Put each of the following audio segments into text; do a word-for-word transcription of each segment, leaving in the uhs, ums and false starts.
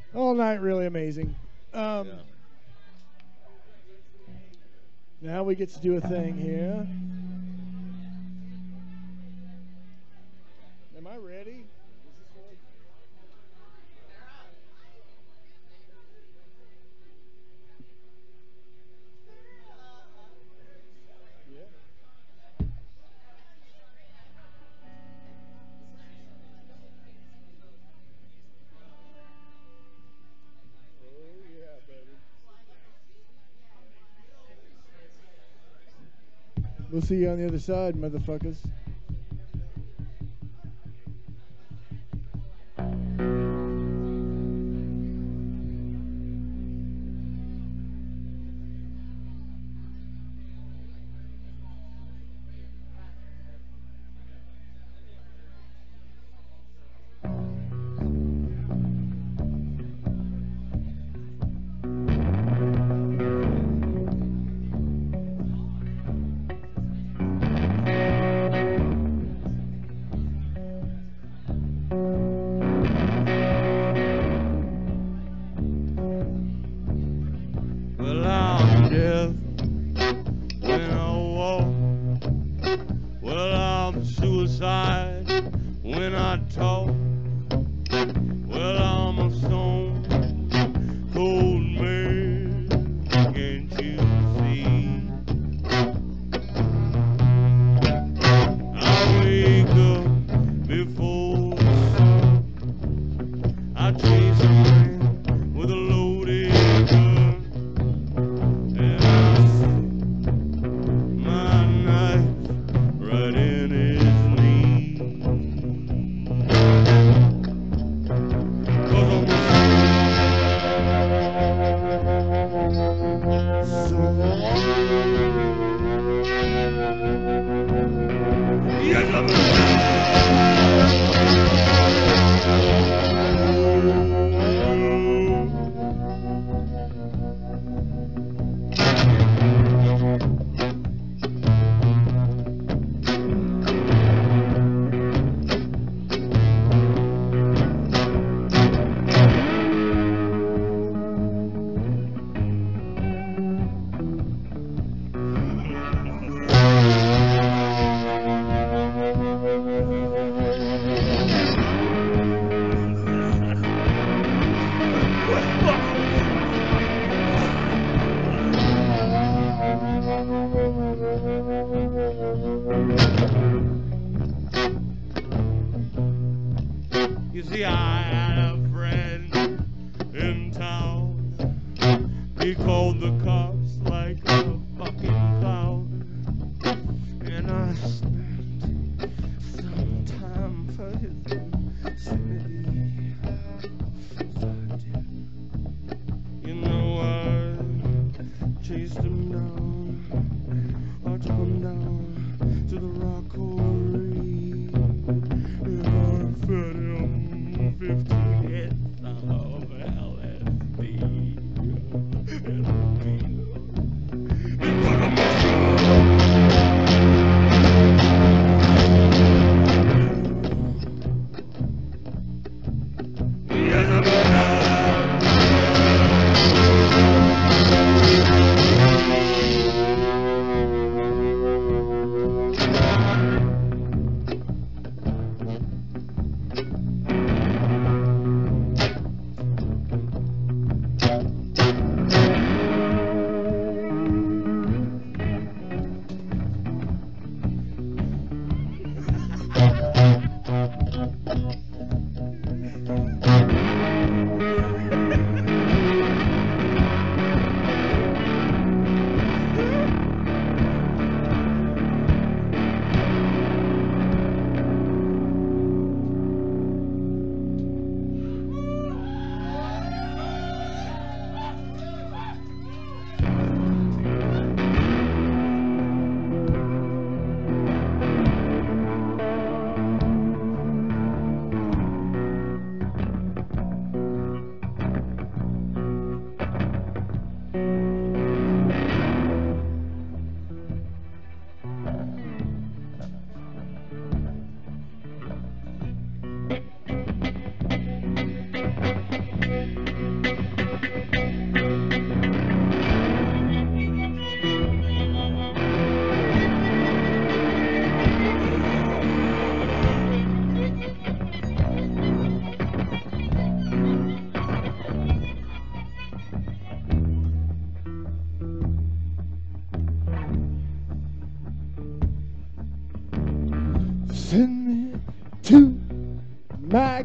All night, really amazing. Um, Yeah. Now we get to do a thing here. Am I ready? Oh, yeah, baby. We'll see you on the other side, motherfuckers.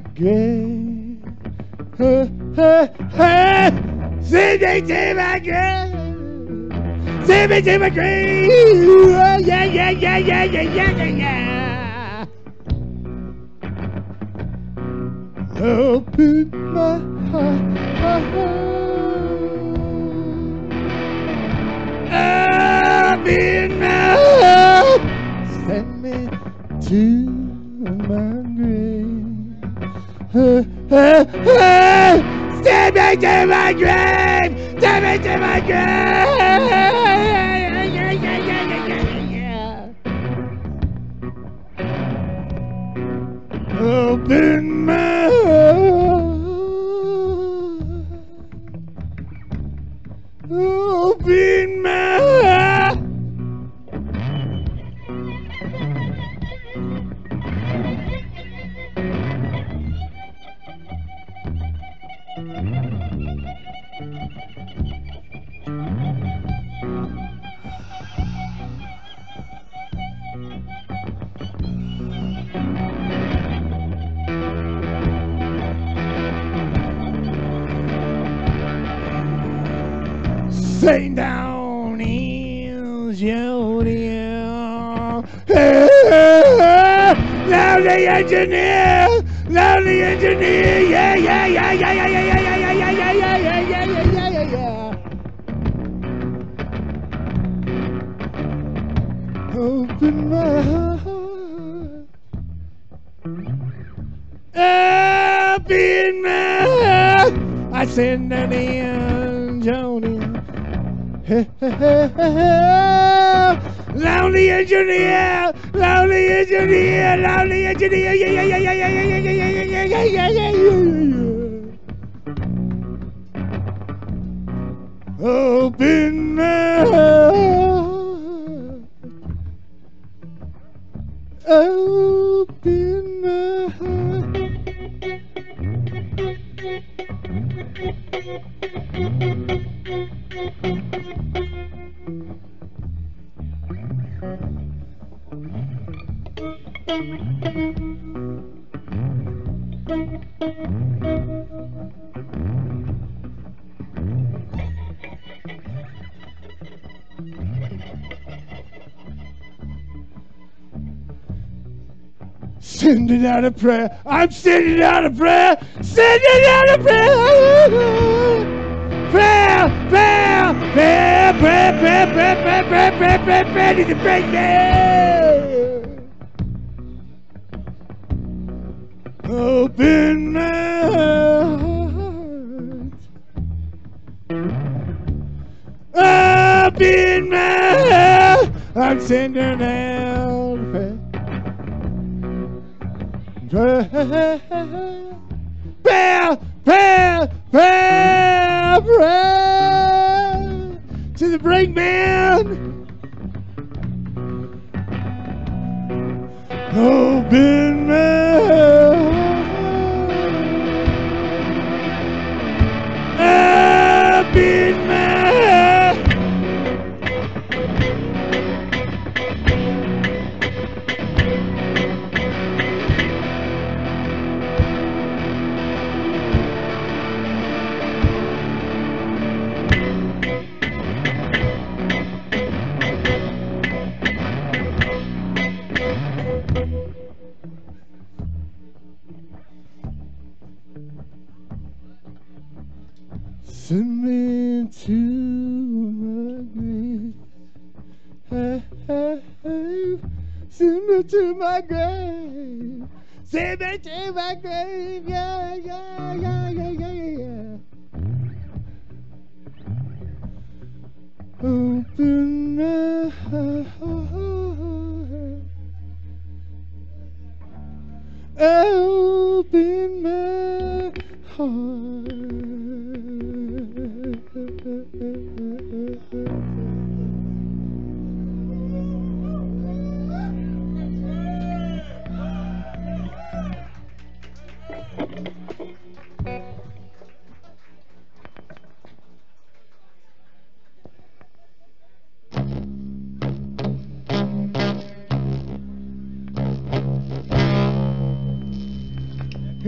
grave. Uh, uh, uh, send me to my grave. Send me to my grave. Oh, yeah, yeah, yeah, yeah, yeah, yeah, yeah, yeah. Open my heart. Open my heart. Send me to my grave. Uh, uh, uh, send me to my grave. Send me to my grave. Yeah, yeah, yeah, yeah, yeah, yeah. Open my heart. Open my heart. Sing down in Junior. Lonely engineer, lonely engineer, yeah, yeah, yeah, yeah, yeah, yeah, yeah, yeah, yeah, yeah, yeah, yeah, yeah, yeah, yeah, yeah, yeah. Open my heart. Open my heart. I send an in Joni. Lonely engineer, lonely engineer, lonely engineer, yeah, yeah, yeah, yeah, yeah, yeah, yeah, yeah, yeah, yeah, yeah, yeah, yeah. Open my heart. Open my heart. Sending out a prayer. I'm sending out a prayer. Sending out a prayer. Prayer, prayer, prayer, prayer, prayer, prayer, prayer, prayer, prayer, prayer, prayer to the break down. Open my heart. Open my heart. I'm sending out a prayer. Prayer, prayer, prayer, prayer to the brakeman. Open my heart. Open my heart. Send me to my grave. Hey, hey, hey. Send me to my grave. Send me to my grave. Yeah, yeah, yeah, yeah, yeah, yeah. Open my heart. Open my heart.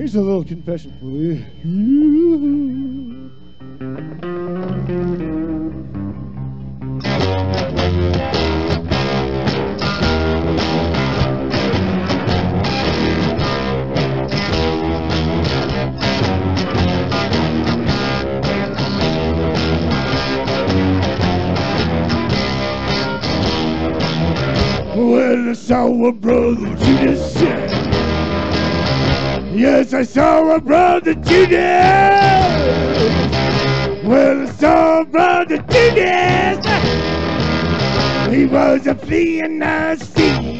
Here's a little confession for you. Well, I saw a brother Judas. Yes, I saw a brother Judas. Well, I saw a brother Judas. He was a fleeing Nazi.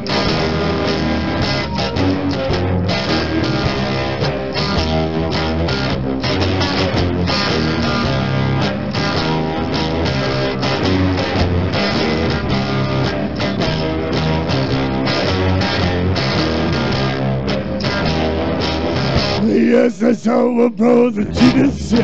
Yes, I saw a brother Judas.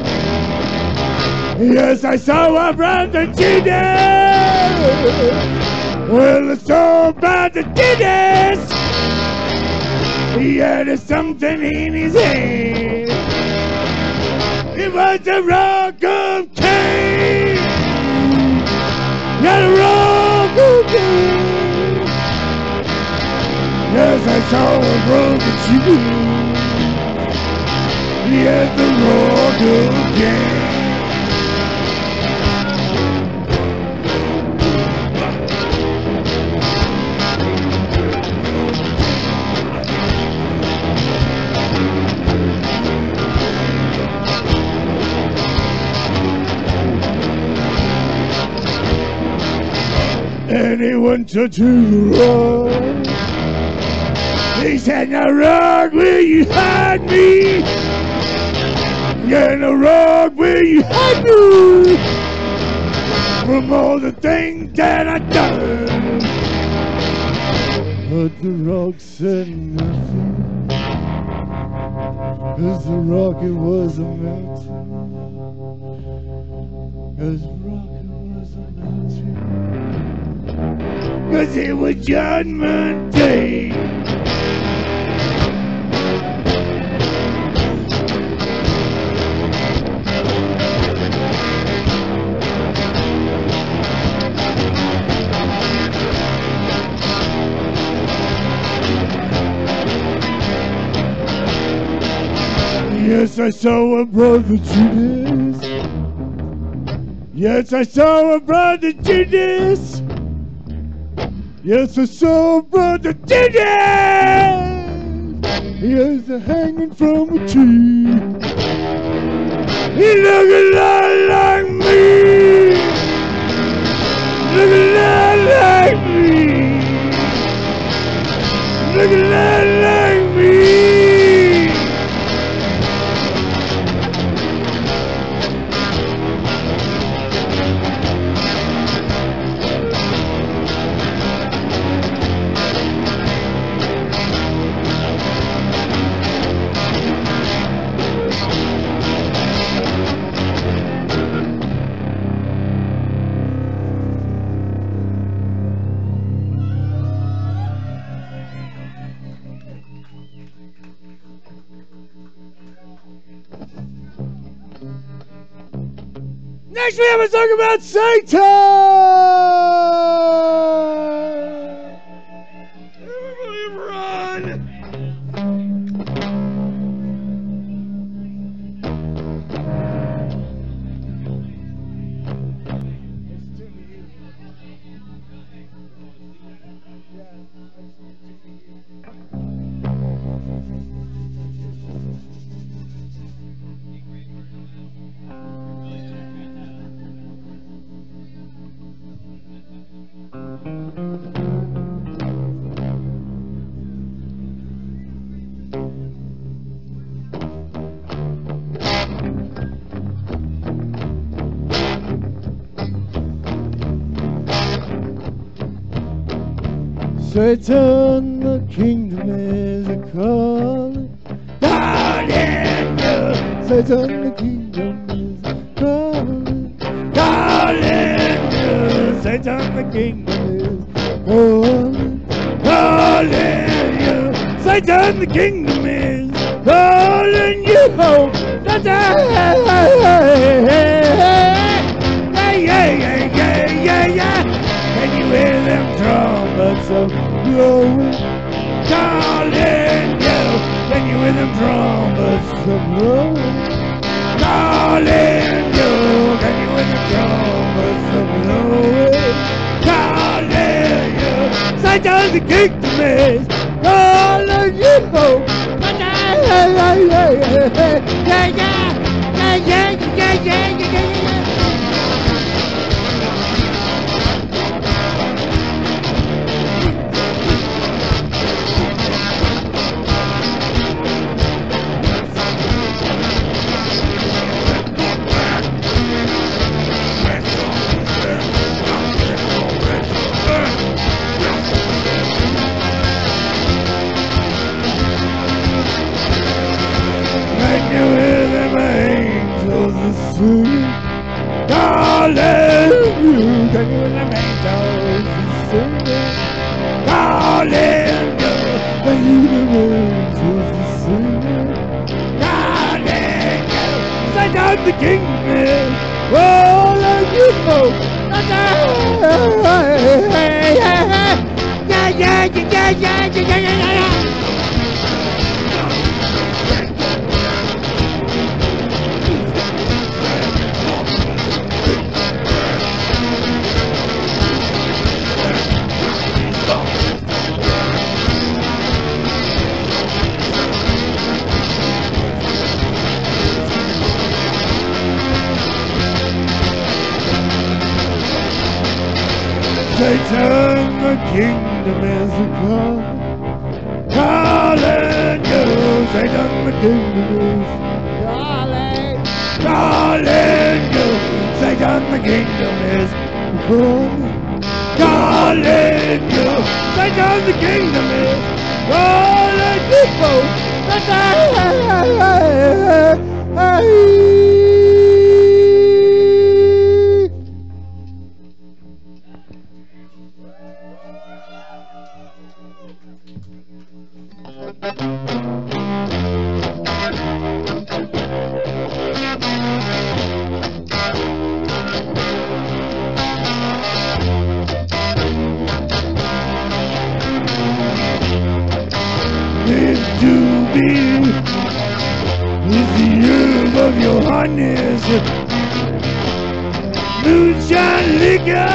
Yes, I saw a brother Judas. Well, I saw a brother Judas. He had something in his hand. It was a rock of cane. Not a rock of cane. Yes, I saw a brother Judas. He had the rock again. And he went to the rock. He said, "Now, rock, will you hide me? Yeah, the rock, will you hide me from all the things that I done?" But the rock said nothing, 'cause the rock, it was a mountain. 'Cause the rock, it was a mountain. 'Cause it was Judgment Day. Yes, I saw a brother Judas. Yes, I saw a brother Judas. Yes, I saw a brother Judas. He was hanging from a tree. He looked a lot like me. Look a lot like me. Look a lot like me. Next we have a song about Satan! Everybody run! Satan, the kingdom is a calling. Hallelujah. Satan, the kingdom is a calling. Hallelujah. Satan, the kingdom is calling. Hallelujah. Satan, the kingdom is calling you home. Yeah, yeah, yeah, yeah, yeah, yeah. Can you hear them trumpets of blowing? Calling you. Can you hear them trumpets of blowing? Calling you. Can you hear them trumpets of blowing? Calling you. Satan's the kingdom is calling you home. Yeah, yeah, yeah, yeah, yeah, yeah, yeah, yeah, yeah, yeah, yeah. Calling you, can you hear them angels singing? Calling you, can you hear them angels singing? Calling you, send out the kingdom, calling you home. Yeah, yeah, yeah, yeah, yeah, yeah, yeah, yeah, yeah. Satan, the kingdom is a call. Calling you, Satan, the kingdom is calling. Calling you, Satan, the kingdom is calling. Calling you, Satan, the kingdom is calling people. Live to be is the herb of your highness. Moonshine liquor,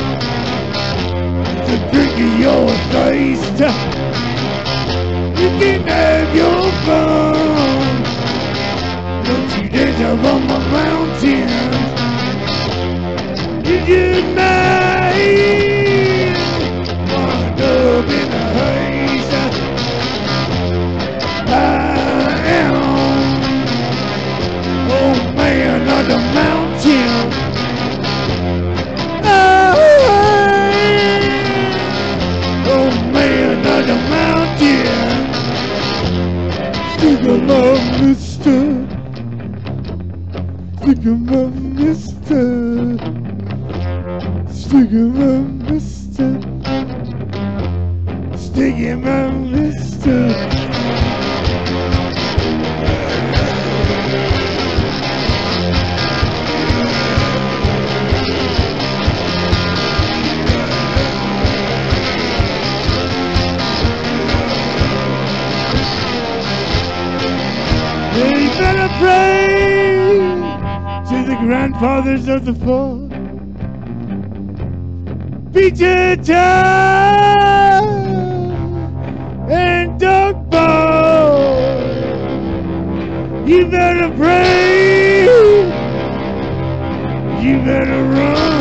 the drink of your thirst. You can have your fun. Don't you dance up on my mountain. You just might wind up in a haze. I am old man of the mountain. I am old man of the mountain. Stick 'em up, mister. Stick 'em up, mister. Stick 'em up, mister. Stick 'em up, mister. You better pray to the grandfathers of the fall. Peter Town and Dog Ball. You better pray. You better run.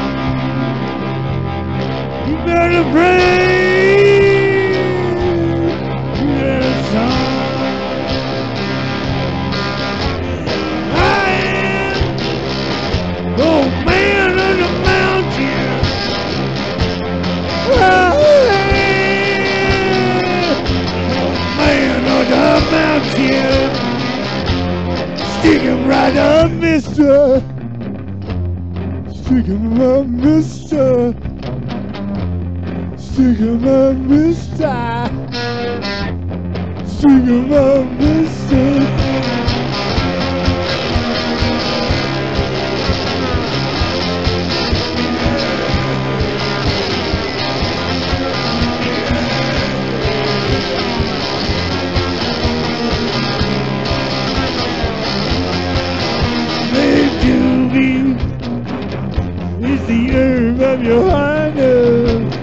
You better pray. You better song. Oh man of the mountain. Oh man of the mountain. Stick 'em right up, mister. Stick 'em up, mister. Stick 'em up, mister. Sugar my mister. Is the herb of your highness.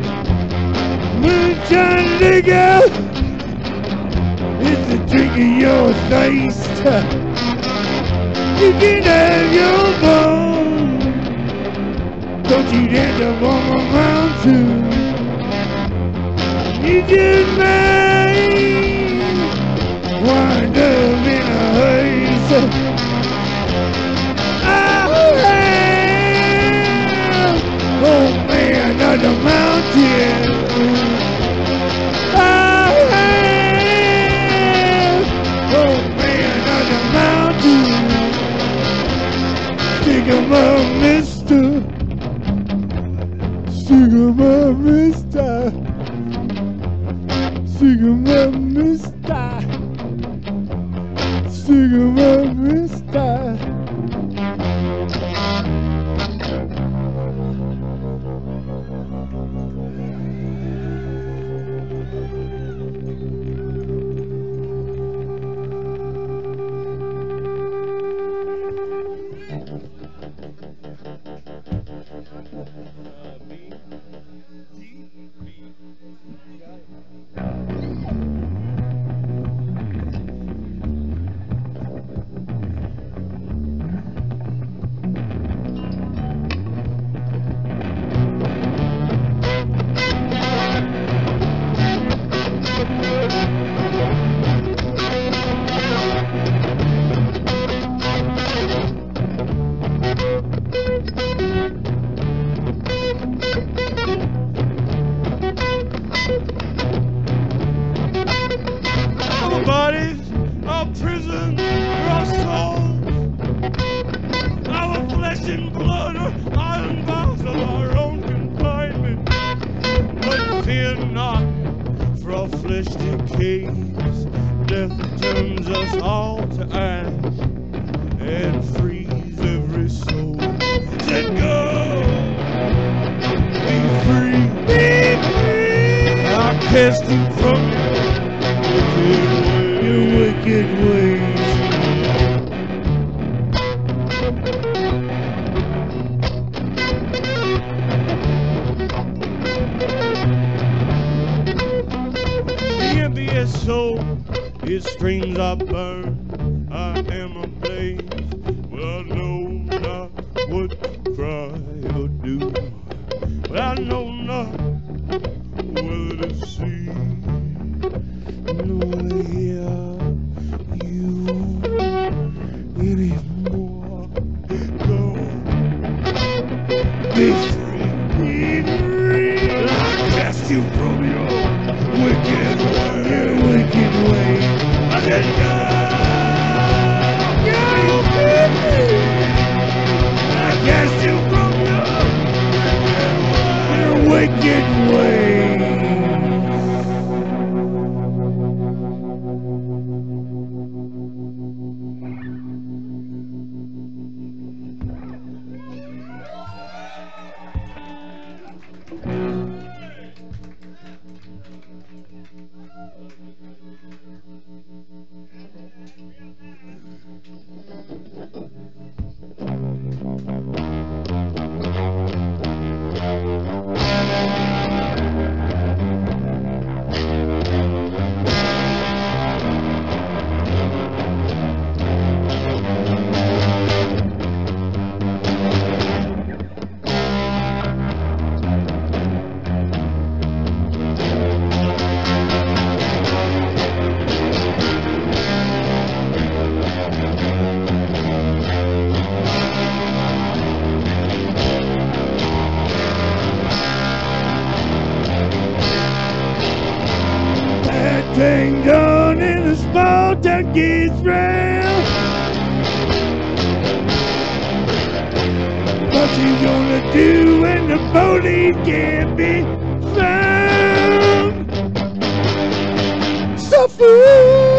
Moonshine liquor is the drink of your thirst. You can have your bone, don't you end up on my mountain. You just might wind up in a hearse. Oh man, another mountain. Oh man, another mountain. Stick 'em up, mister. Stick 'em up, mister. Stick 'em up, mister. Stick 'em up, mister. Thing done in a small town gets round. What you gonna do when the police can't be found? So suffer,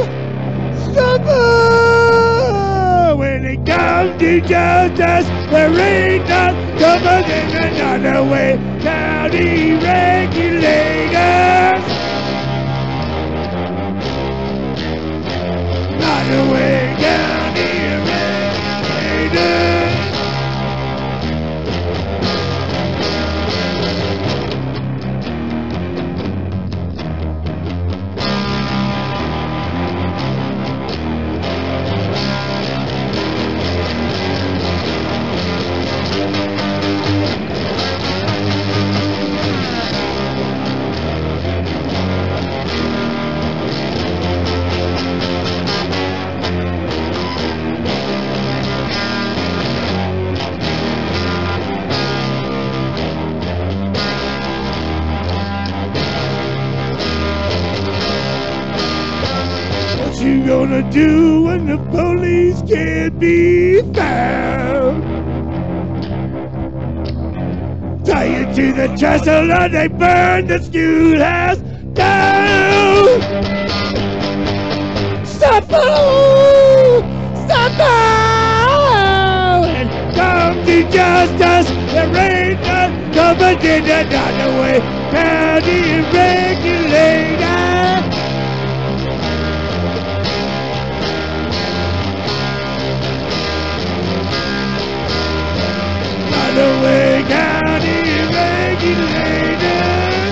suffer. When it comes to justice, there ain't none tougher than another way. County regulators, another way. County regulators. What you gonna do when the police can't be found? Tie you to the trestle and they burn the schoolhouse down. Suffer, suffer, and come to justice. There ain't none coming in another way. County regulator. The way county regulators,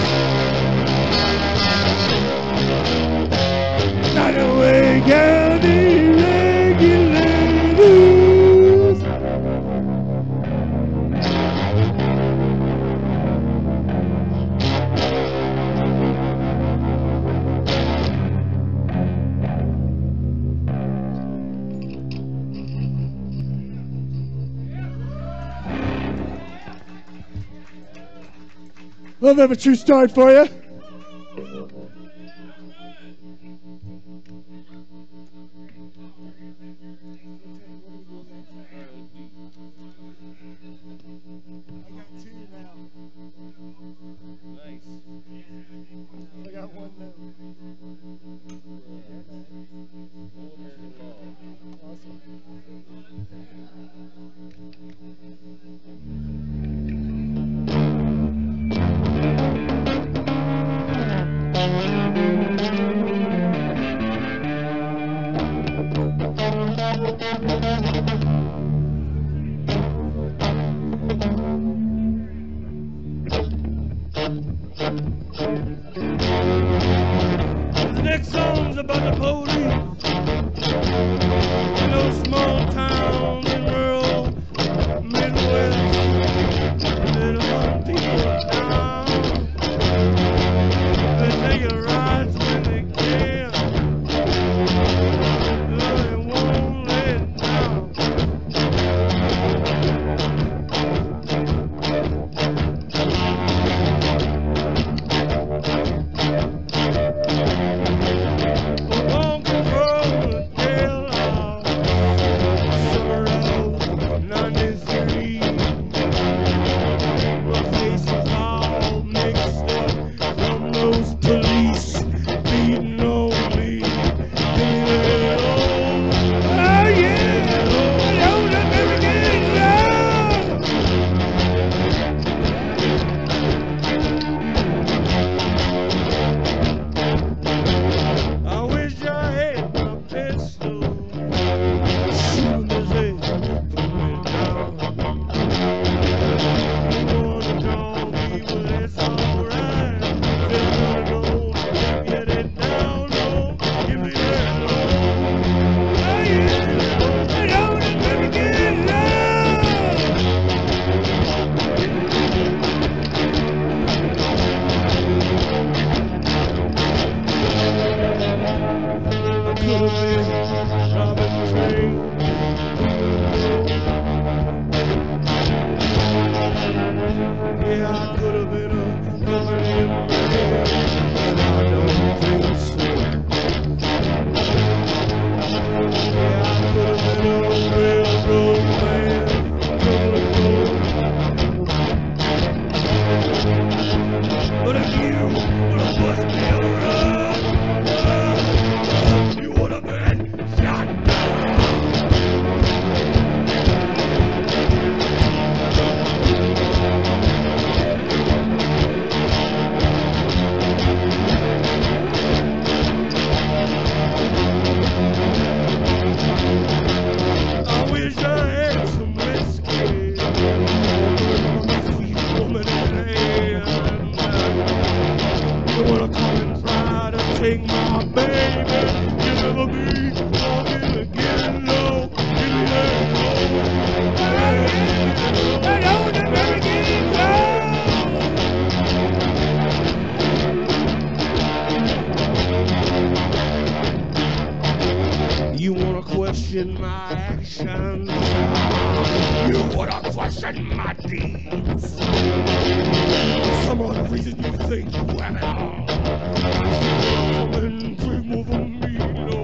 not the way county regulators. Love have a true start for you. I got one now. Awesome. The next song's about the police in those small towns. my actions. You wanna question my deeds. Some odd reason you think you have it all. Coming dream over me, no.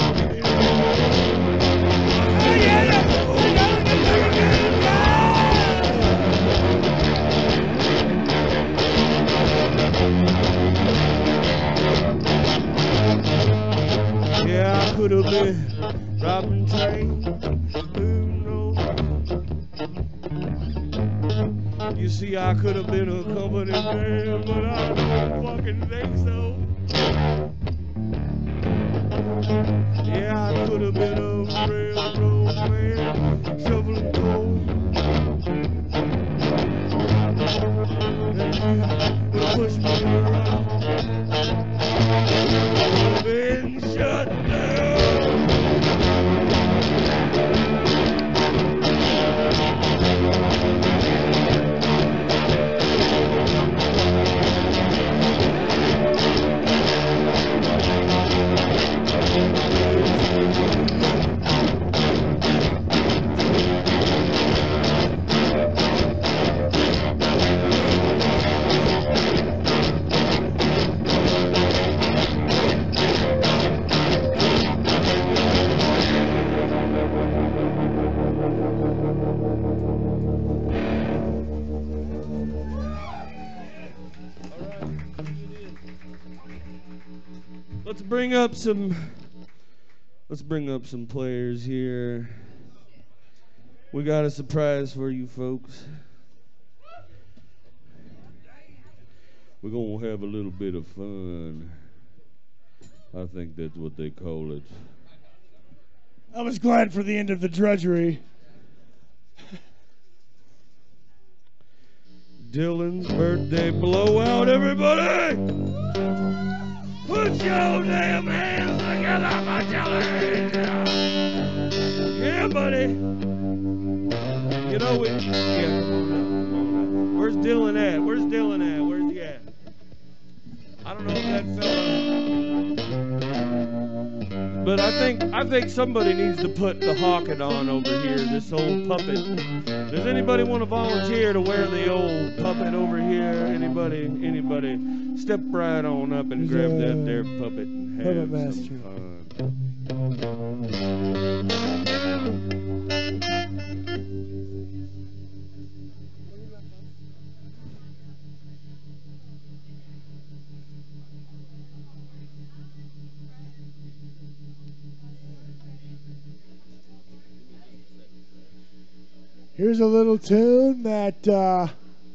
Yeah, I could have been robbing trains. Who knows? You see, I could have been a company man, but I don't fucking think so. Yeah, I could have been a railroad man, shoveling coal. And you pushed me around. Been shut down. Let's bring up some let's bring up some players here. We got a surprise for you folks. We're gonna have a little bit of fun. I think that's what they call it. I was glad for the end of the drudgery. Dylan's birthday blowout, everybody! Put your damn hands together for Dylan! Yeah, buddy! You know we... Yeah, come on up, come on up. Where's Dylan at? Where's Dylan at? Where's he at? I don't know if that fella... But I think I think somebody needs to put the Hawking on over here, this old puppet. Does anybody want to volunteer to wear the old puppet over here? Anybody? Anybody? Step right on up and There's grab a that there puppet and have puppet some master. fun. Here's a little tune that uh,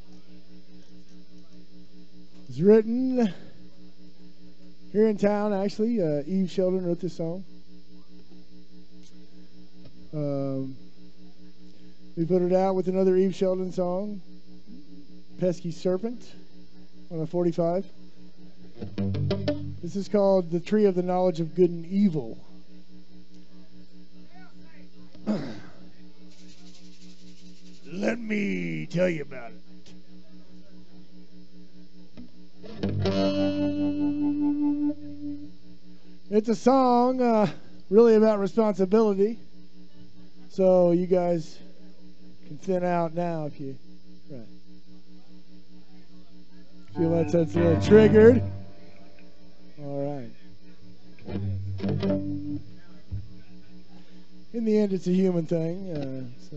was written here in town, actually. Uh, Eve Sheldon wrote this song. Um, we put it out with another Eve Sheldon song, Pesky Serpent, on a forty-five. This is called The Tree of the Knowledge of Good and Evil. Let me tell you about it. It's a song uh, really about responsibility. So you guys can thin out now if you right. Feel that that's a little triggered. All right. In the end, it's a human thing. Uh, so.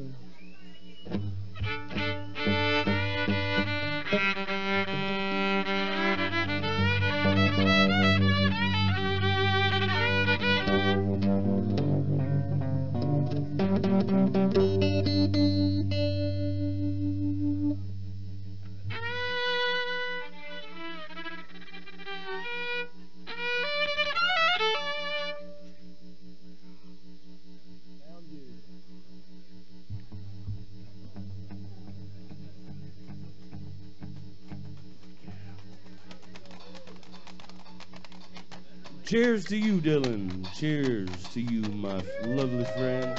Cheers to you, Dylan. Cheers to you, my lovely friend.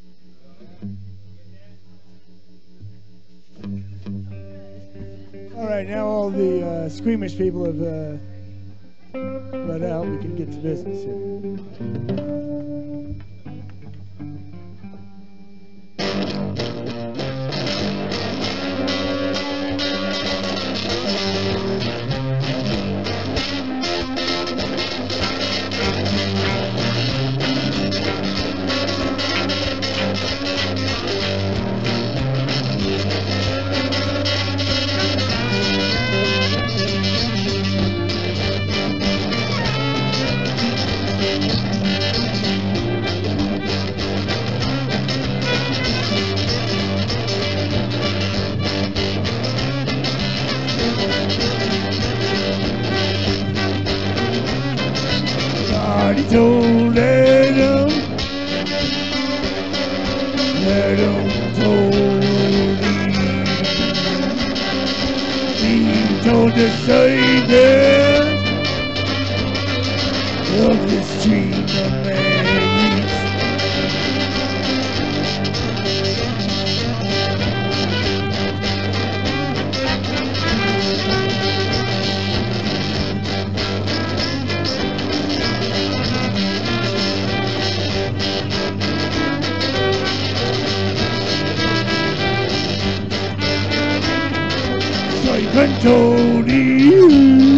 All right, now all the uh, squeamish people have uh, let out. We can get to business here. Told Adam, Adam told Eve, Eve told the Savior of this tree of man eats. Satan told Eve,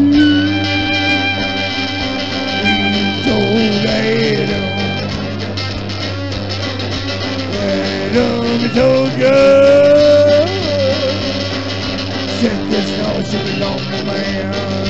Eve told Adam, Adam told God, said this knowledge should belong to man.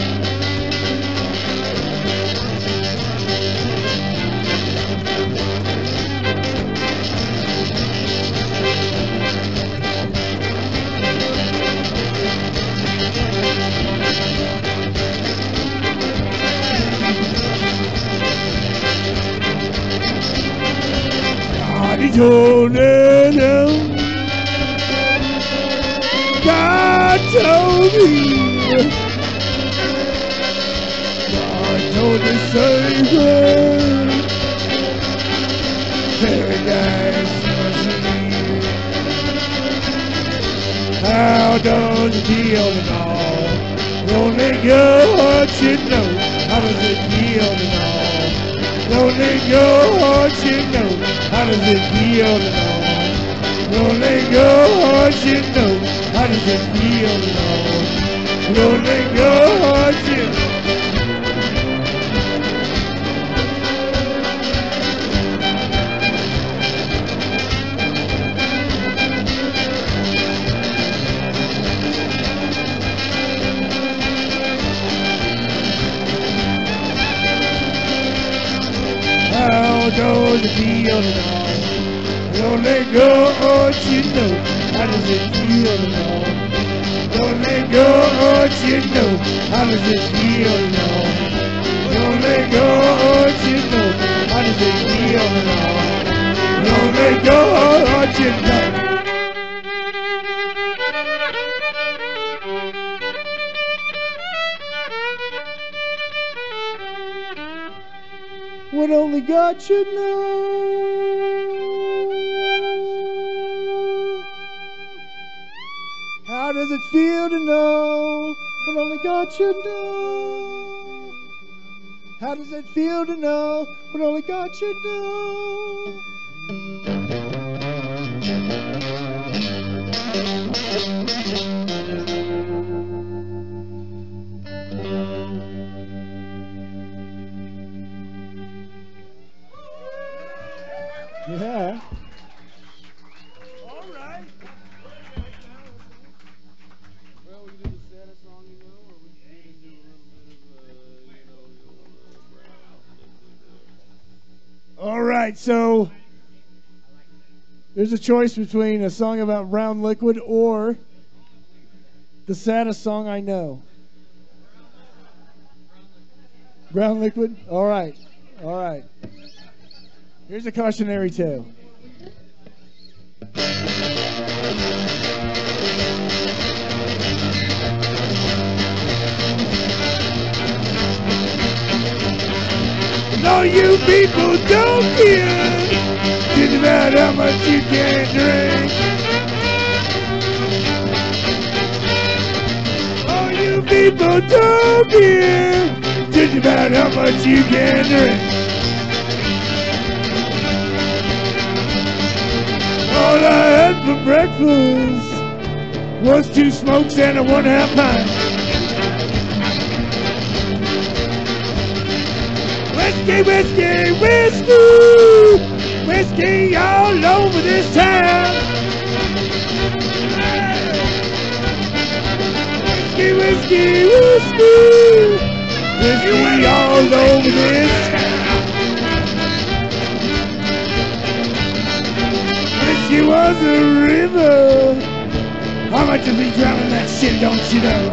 He told Adam, God told me, God told the Savior, paradise must be. How does it feel and all? Only God should know. How does it feel and all? Only God should know. How does it feel to know? Only God should know. How does it feel to know? Only God should know. How does it feel to know? Only God should know. How does it feel to know? Only God should know. How does it feel to know? Only God should know. How does it feel to know? Only God should know. What only God should know. How does it feel to know what only God should know? How does it feel to know what only God should know? Yeah. All right. Well, we can do the saddest song, you know, or we can get into a little bit of, uh, you know, All right, so there's a choice between a song about brown liquid or the saddest song I know. Brown liquid? All right. All right. Here's a cautionary tale. No, you people don't care just about how much you can drink. Oh, people talking just about how much you can drink. All I had for breakfast was two smokes and a one half pint. Whiskey, whiskey, whiskey, whiskey all over this town. Whiskey, whiskey, whiskey, whiskey all over this town. Whiskey was a river. How much of me drowning that shit, don't you know?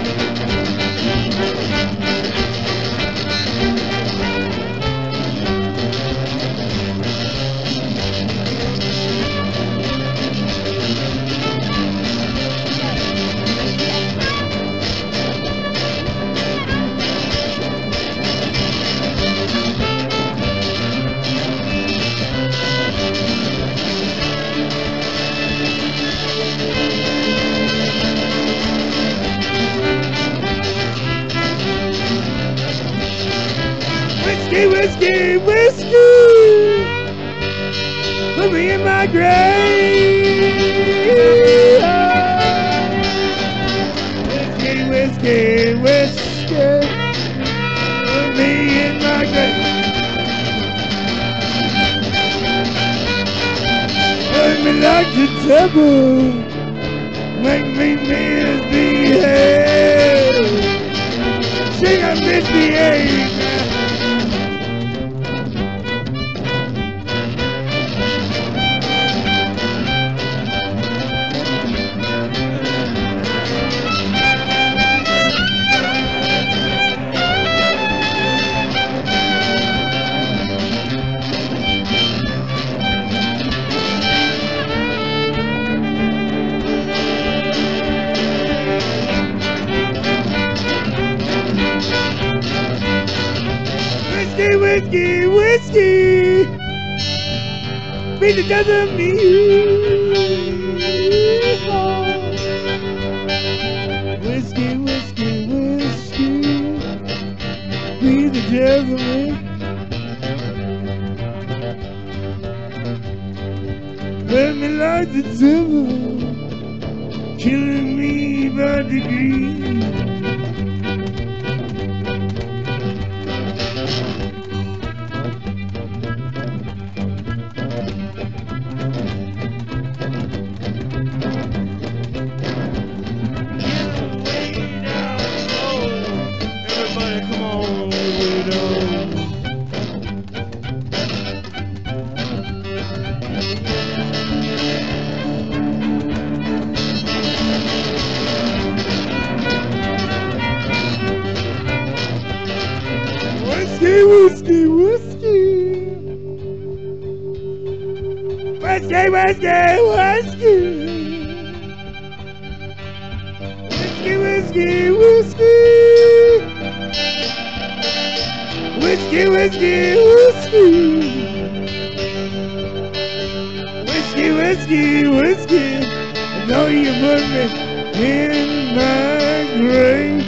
Whiskey, whiskey, whiskey, put me in my grave. Whiskey, whiskey, whiskey, put me in my grave. Put me like the devil, make me misbehave. Sing a misbehave. Whiskey, whiskey, be the death of me. Whiskey, whiskey, whiskey, be the death of me. Let me like the devil, killing me by degrees. Whiskey, whiskey, whiskey, whiskey, whiskey, whiskey, whiskey, whiskey, whiskey, whiskey, whiskey, whiskey, whiskey, whiskey. I know you put me in my grave.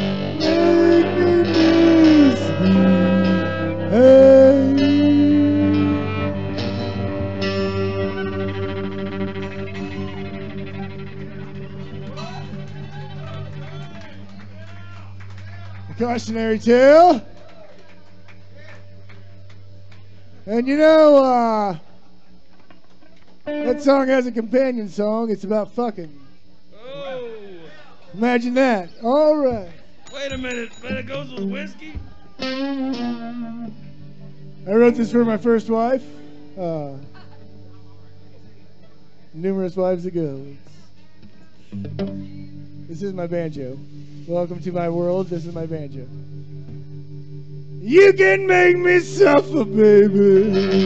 Cautionary tale. And you know, uh, that song has a companion song. It's about fucking. Oh. Imagine that. All right. Wait a minute. But it goes with whiskey? I wrote this for my first wife. Uh, numerous wives ago. This is my banjo. Welcome to my world. This is my banjo. You can make me suffer, baby.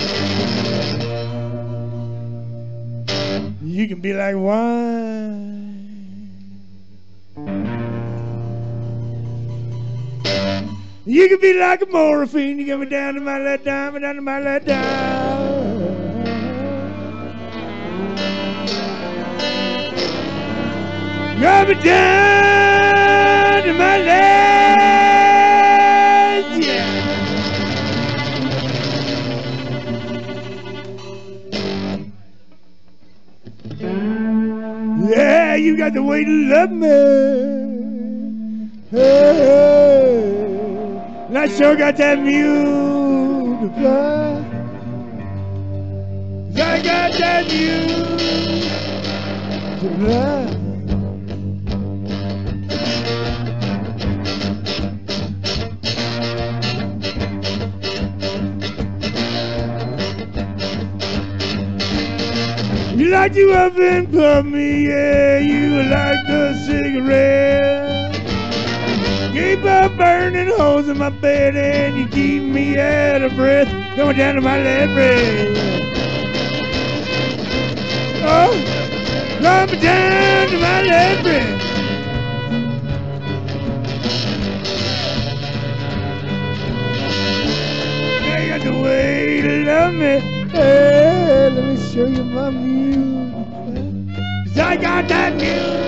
You can be like wine. You can be like a morphine. You get me down to my let down, down to my let down. Got me down to my legs. Yeah. Yeah, you got the way to love me. Hey, and I sure got that mule to fly. 'Cause I got that mule to fly. You like to up and pump me, yeah, you like the cigarette. Keep up burning holes in my bed and you keep me out of breath, going down to my left breast. Oh, coming down to my left breast. Yeah, you got the way to love me. Hey, let me show you my mule. 'Cause I got that mule.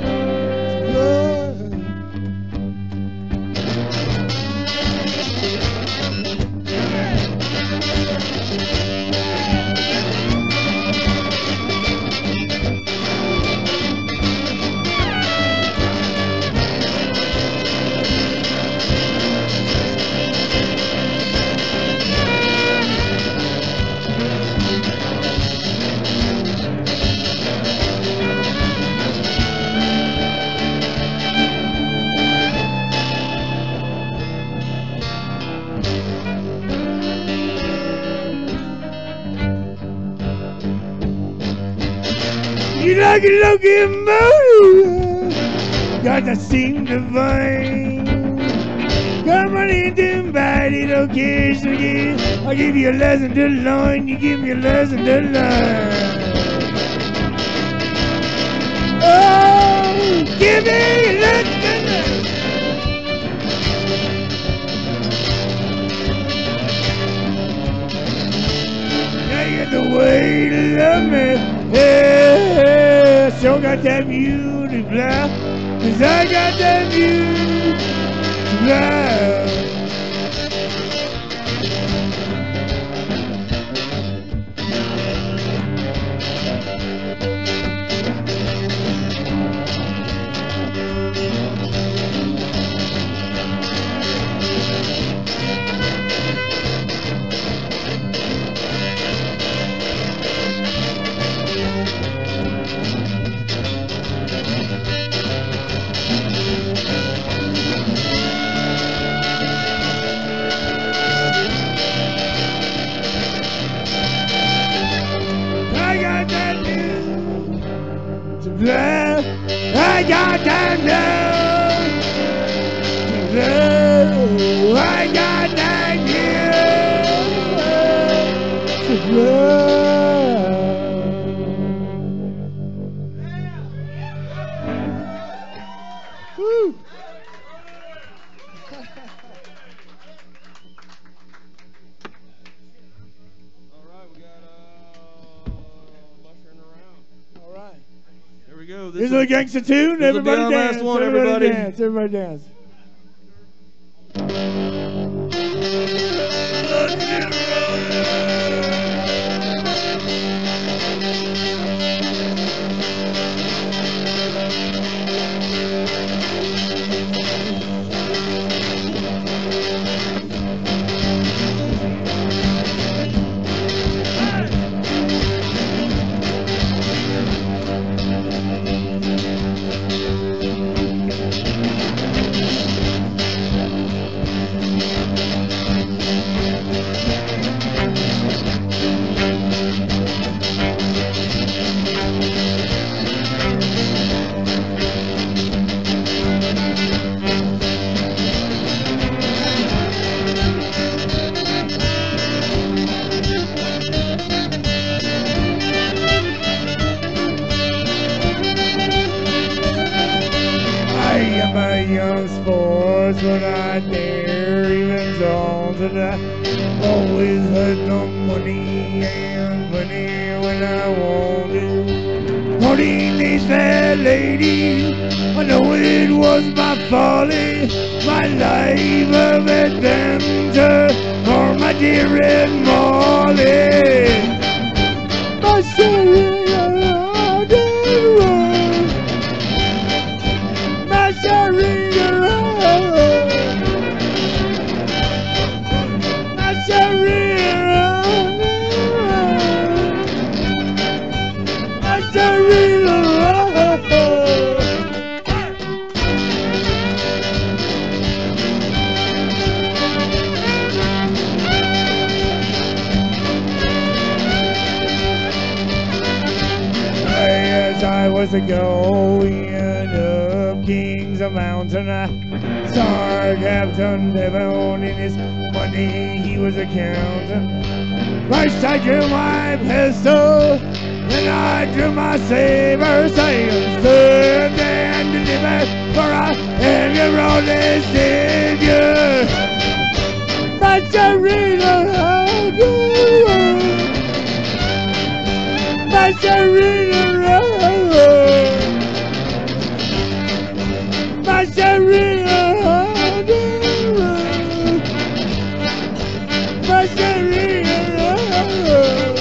You like it looking moody, got to seem divine. Come on in to bite, don't kiss again. I'll give you a lesson to learn, you give me a lesson to learn. Oh, give me a lesson to learn. Now you got the way to love me. Yeah, sure got that mule to fly, 'cause I got that mule to fly. I got that love to love. I got that love to love. Woo. All right, we got uh, mushroom around. All right. Here we go. This is a gangster tune. This will be Everybody our dance. last one, everybody, everybody. dance. Everybody dance. Let's get young sports when I dare even songs that I always had no money and money when I wanted. courting these fair ladies. I know it was my folly, my life of adventure, for my dear Red Molly. My sailing around the world, my sailing around, my sailing around the world, my sailing around. I was a going up King's Mountain. I saw Captain Devon in his money he was a counting. First I drew my pistol, then I drew my saber, saying, stand and deliver, for I am your only savior. But I read around the world, but I read around. But I read around the world, but I read around.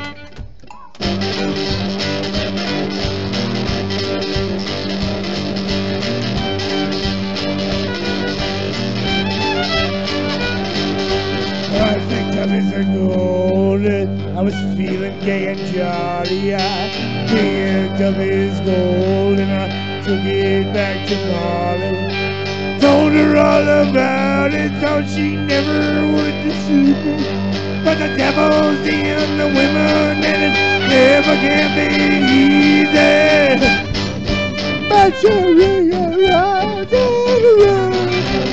I picked up his gold, I was feeling gay and jolly. I picked up his gold and I took it back to Molly. Told her all about it, thought she never would deceive me. But the devil's in the women and it never can be easy. But you ring around the world,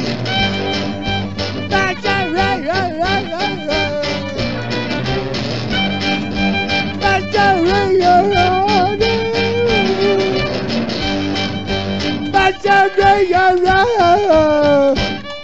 but you ring around the world, but you ring around the world, but you ring around.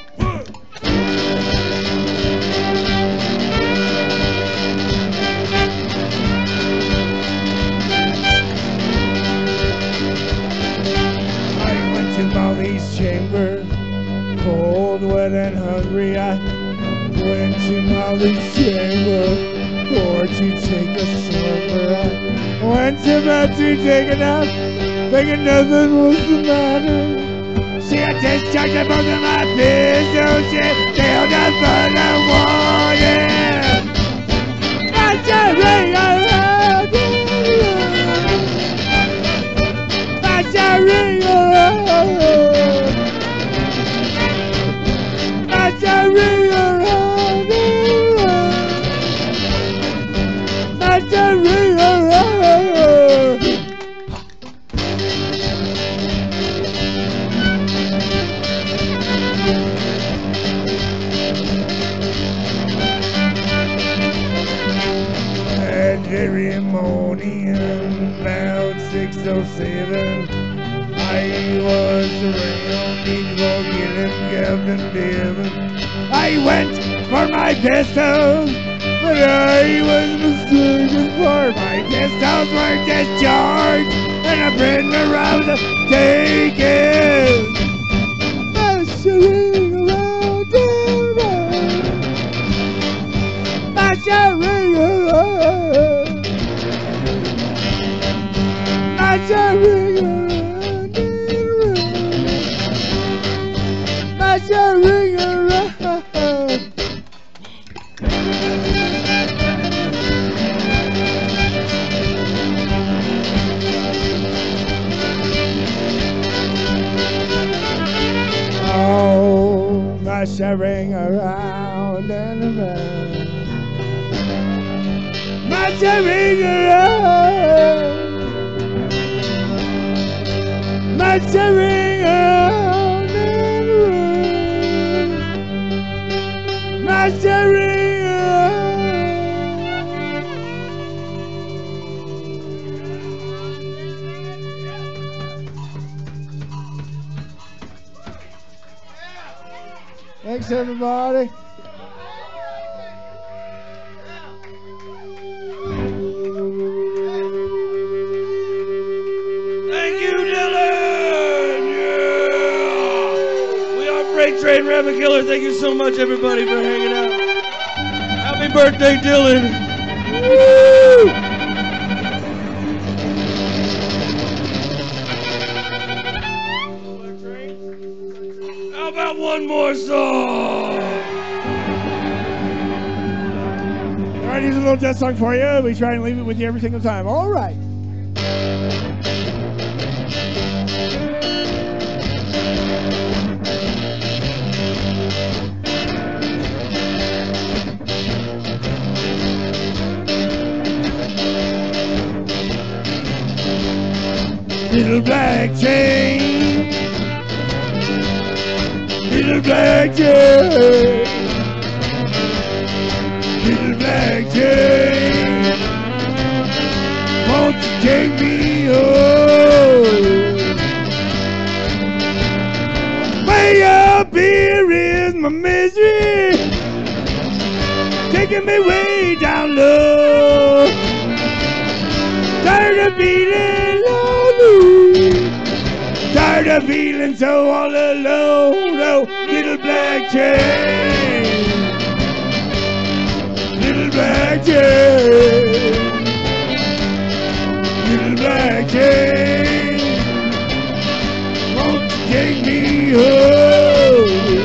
Molly's chamber, cold, wet, and hungry. I went to Molly's chamber for to take a slumber. I went to bed to take a nap, thinking nothing was the matter. She had discharged both of my pistols, she failed us for the warning. That's a ring around the world, that's a ring around. That's a ring around the world, that's a ring around. That very morning, about six oh seven, I was around in Killing Captain Devon. I went for my pistols, but I was mistaken, for my pistols were discharged and a prisoner was taken. Marching around the world, marching around, marching around. That's a ring around. Oh, that's a ring around and around. That's a ring around. That's a ring around. That's a ring around. Thanks, everybody. Miller. Thank you so much, everybody, for hanging out. Happy birthday, Dylan. Woo! How about one more song? All right, here's a little death song for you. We try and leave it with you every single time. All right. Little black chain, little black chain, little black chain, won't you take me home? Way up here is my misery, taking me way down low. Tired of feeling lonely, tired of feeling so all alone. Oh, little black chain, little black chain, little black chain, won't you take me home?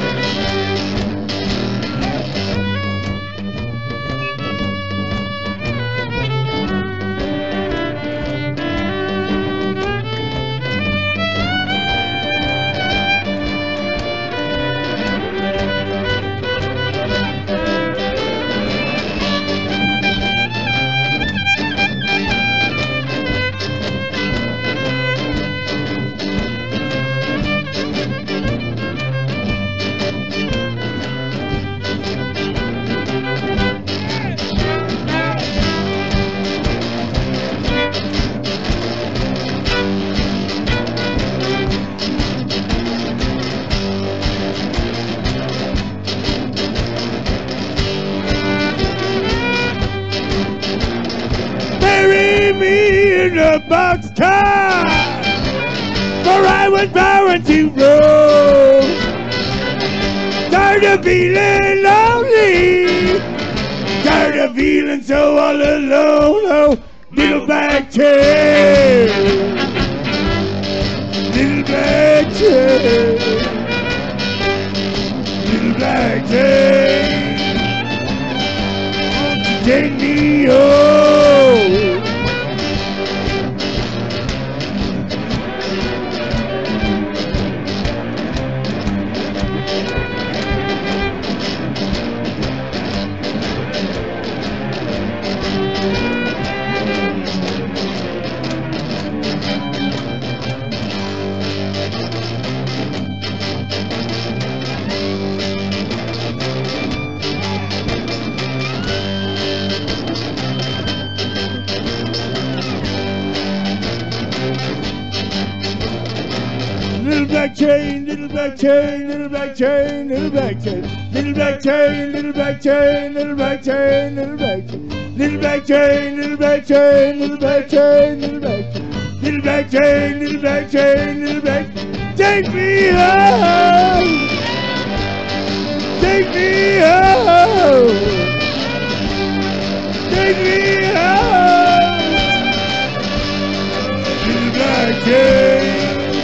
In a boxcar, for I was bound to roll. Tired of feeling lonely, tired of feeling so all alone. Oh, little black chain, little black chain, little black chain, won't you take me home? Little black chain, little black chain, little black chain, little black chain, little black chain, little black chain, little black chain, little black chain, little black chain, little black chain, little black chain, little black chain, little black chain, little black chain, little black chain. Take me home, take me home, take me home, little black chain.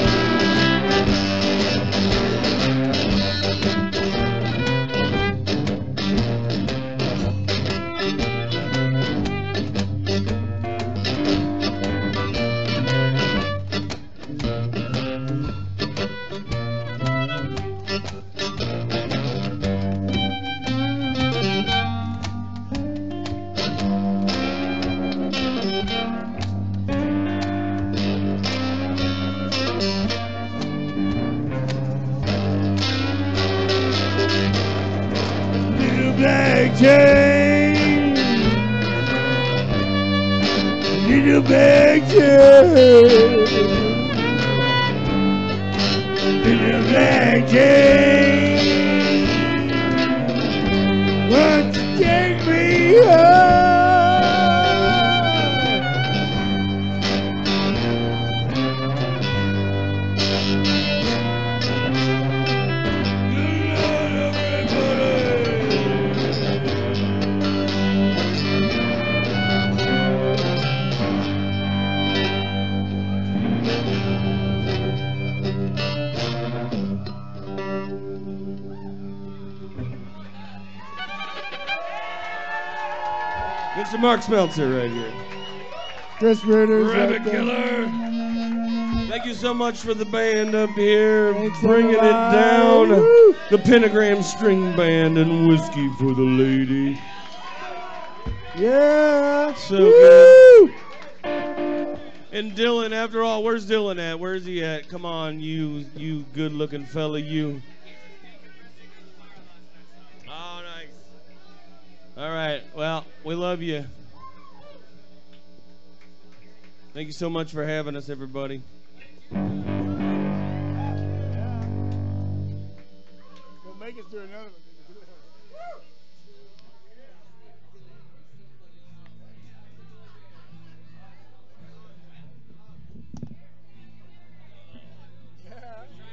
Black chain, little black chain, little black chain, won't you take me home? Mister Mark Smeltzer right here. Chris Ritters. Rabbit right there. Killer. Thank you so much for the band up here, Thanks bringing it everybody. down. Woo. The Pentagram String Band and Whiskey for the Lady. Yeah. So Woo. good. And Dylan, after all, where's Dylan at? Where's he at? Come on, you, you good-looking fella, you. Oh, nice. All right. Well, we love you. Thank you so much for having us, everybody. We'll make it through another one. Yeah.